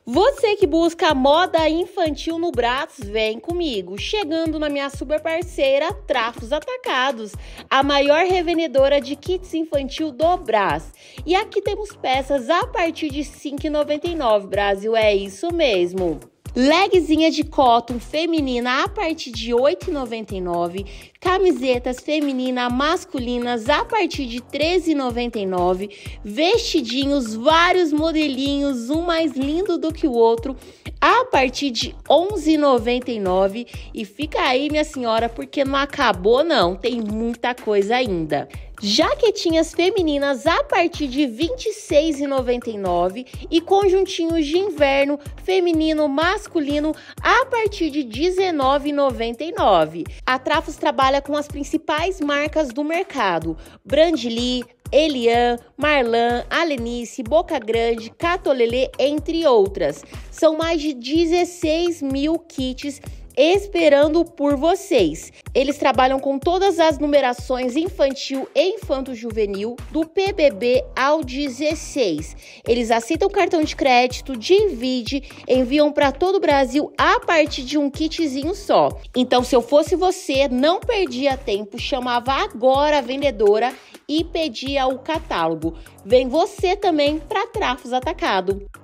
Você que busca moda infantil no Brás, vem comigo. Chegando na minha super parceira Trafos Atacados, a maior revendedora de kits infantil do Brás. E aqui temos peças a partir de R$ 5,99, Brasil, é isso mesmo. Legzinha de cotton feminina a partir de R$ 8,99. Camisetas femininas masculinas a partir de R$ 13,99. Vestidinhos, vários modelinhos, um mais lindo do que o outro, a partir de R$ 11,99. E fica aí, minha senhora, porque não acabou não, tem muita coisa ainda. Jaquetinhas femininas a partir de R$ 26,99 e conjuntinhos de inverno feminino masculino a partir de R$ 19,99. A Trafos trabalha com as principais marcas do mercado: Brandly, Elian, Marlan, Alenice, Boca Grande, Catolelê, entre outras. São mais de 16 mil kits esperando por vocês. Eles trabalham com todas as numerações infantil e infanto-juvenil, do PBB ao 16. Eles aceitam cartão de crédito, divide, enviam para todo o Brasil a partir de um kitzinho só. Então, se eu fosse você, não perdia tempo, chamava agora a vendedora e pedia o catálogo. Vem você também para Trafos Atacado.